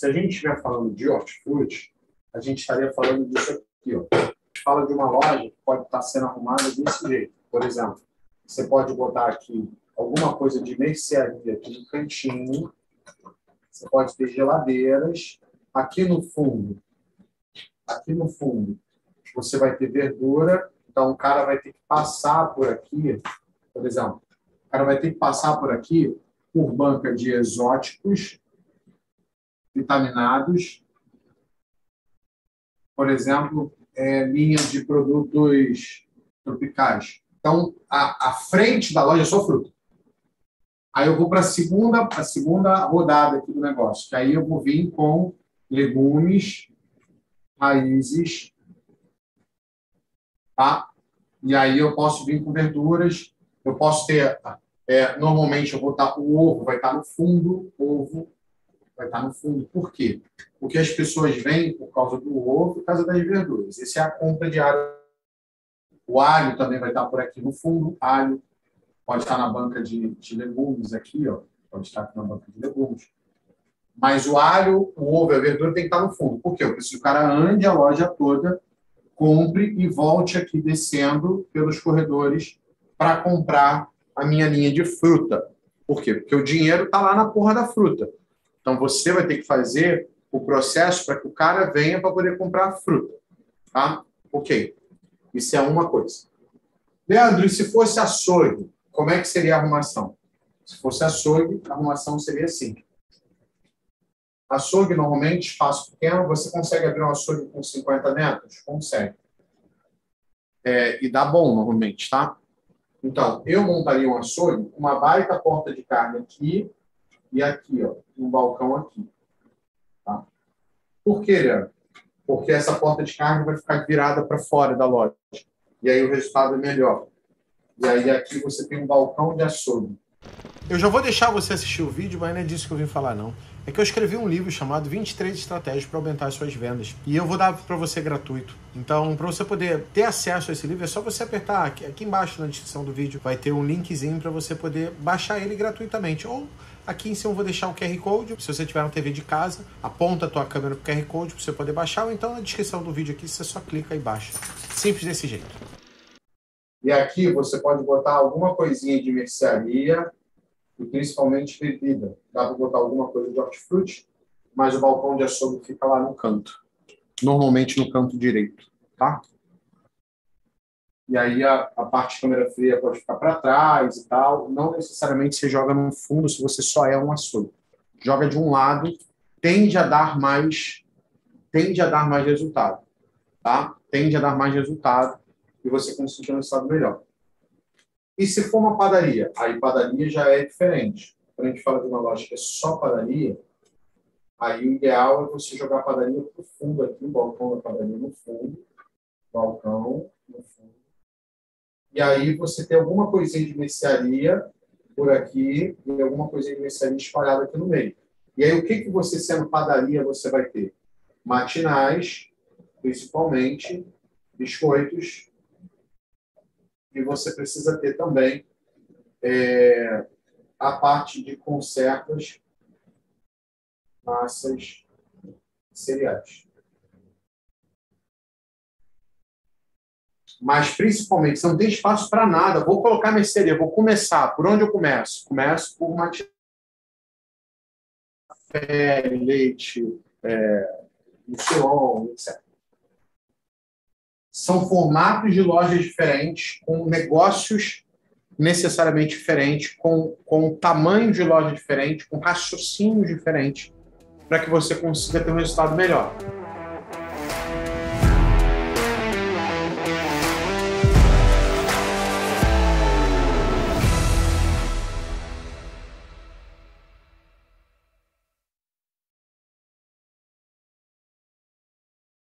Se a gente estiver falando de hortifruti, a gente estaria falando disso aqui. Ó. A gente fala de uma loja que pode estar sendo arrumada desse jeito. Por exemplo, você pode botar aqui alguma coisa de mercearia aqui no cantinho. Você pode ter geladeiras. Aqui no fundo, você vai ter verdura. Então, o cara vai ter que passar por aqui, por exemplo, o cara vai ter que passar por aqui por banca de exóticos, vitaminados, por exemplo, linha de produtos tropicais. Então, a frente da loja é só fruta. Aí eu vou para a segunda rodada aqui do negócio, que aí eu vou vir com legumes, raízes, tá? E aí eu posso vir com verduras, eu posso ter, normalmente eu vou estar, o ovo vai estar no fundo, vai estar no fundo. Por quê? Porque as pessoas vêm por causa do ovo, por causa das verduras. Essa é a compra diária. O alho também vai estar por aqui no fundo, alho pode estar na banca de legumes aqui, ó, pode estar aqui na banca de legumes. Mas o alho, o ovo e a verdura tem que estar no fundo. Por quê? Eu preciso que o cara ande a loja toda, compre e volte aqui descendo pelos corredores para comprar a minha linha de fruta. Por quê? Porque o dinheiro está lá na porra da fruta. Então, você vai ter que fazer o processo para que o cara venha para poder comprar a fruta. Tá? Ok. Isso é uma coisa. Leandro, e se fosse açougue, como é que seria a arrumação? Se fosse açougue, a arrumação seria assim. Açougue, normalmente, espaço pequeno, você consegue abrir um açougue com 50 metros? Consegue. E dá bom, normalmente, tá? Então, eu montaria um açougue com uma baita porta de carne aqui e aqui, ó, um balcão aqui. Tá? Por quê, Leandro? Porque essa porta de carne vai ficar virada para fora da loja. E aí o resultado é melhor. E aí aqui você tem um balcão de açougue. Eu já vou deixar você assistir o vídeo, mas não é disso que eu vim falar, não. É que eu escrevi um livro chamado 23 Estratégias para Aumentar as Suas Vendas. E eu vou dar para você gratuito. Então, para você poder ter acesso a esse livro, é só você apertar aqui embaixo na descrição do vídeo. Vai ter um linkzinho para você poder baixar ele gratuitamente. Ou aqui em cima eu vou deixar o QR Code. Se você tiver uma TV de casa, aponta a tua câmera para o QR Code para você poder baixar. Ou então na descrição do vídeo aqui, você só clica e baixa. Simples desse jeito. E aqui você pode botar alguma coisinha de mercearia, e principalmente bebida. Dá para botar alguma coisa de hortifruti, mas o balcão de açougue fica lá no canto. Normalmente no canto direito, tá? E aí a parte de câmera fria pode ficar para trás e tal. Não necessariamente você joga no fundo se você só é um açougue. Joga de um lado, tende a dar mais resultado, tá? Tende a dar mais resultado e você consegue um resultado melhor. E se for uma padaria? Aí padaria já é diferente. Quando a gente fala de uma loja que é só padaria, aí o ideal é você jogar a padaria para o fundo aqui, o balcão da padaria no fundo, balcão no fundo. E aí você tem alguma coisinha de mercearia por aqui e alguma coisinha de mercearia espalhada aqui no meio. E aí o que você, sendo padaria, você vai ter? Matinais, principalmente, biscoitos, e você precisa ter também a parte de conservas, massas, cereais. Mas, principalmente, você não tem espaço para nada. Vou colocar mercearia, vou começar. Por onde eu começo? Começo por café, leite, mucilon, etc. São formatos de lojas diferentes, com negócios necessariamente diferentes, com tamanho de loja diferente, com raciocínio diferente, para que você consiga ter um resultado melhor.